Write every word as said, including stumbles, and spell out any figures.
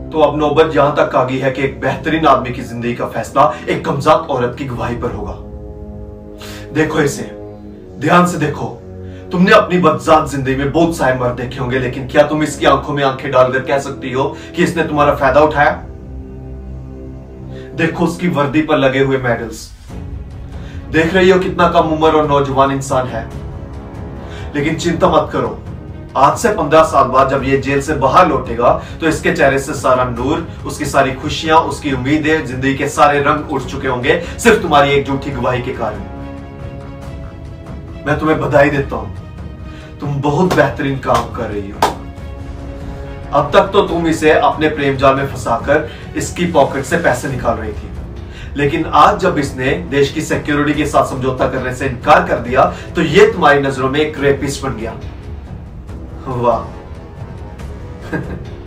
तो अब नौबत यहां तक आ गई है कि एक बेहतरीन आदमी की जिंदगी का फैसला एक कमजात औरत की गवाही पर होगा। देखो इसे, ध्यान से देखो। तुमने अपनी बदजात जिंदगी में बहुत सारे मर्द देखे होंगे, लेकिन क्या तुम इसकी आंखों में आंखें डालकर कह सकती हो कि इसने तुम्हारा फायदा उठाया? देखो उसकी वर्दी पर लगे हुए मेडल्स, देख रही हो कितना कम उम्र और नौजवान इंसान है। लेकिन चिंता मत करो, आज से पंद्रह साल बाद जब ये जेल से बाहर लौटेगा तो इसके चेहरे से सारा नूर, उसकी सारी खुशियां, उसकी उम्मीदें, जिंदगी के सारे रंग उड़ चुके होंगे सिर्फ तुम्हारी एक झूठी गवाही के कारण। मैं तुम्हें बधाई देता हूं, तुम बहुत बेहतरीन काम कर रही हो। अब तक तो तुम इसे अपने प्रेम जाल में फंसाकर इसकी पॉकेट से पैसे निकाल रही थी, लेकिन आज जब इसने देश की सिक्योरिटी के साथ समझौता करने से इनकार कर दिया तो ये तुम्हारी नजरों में एक रेपिस्ट बन गया। वाह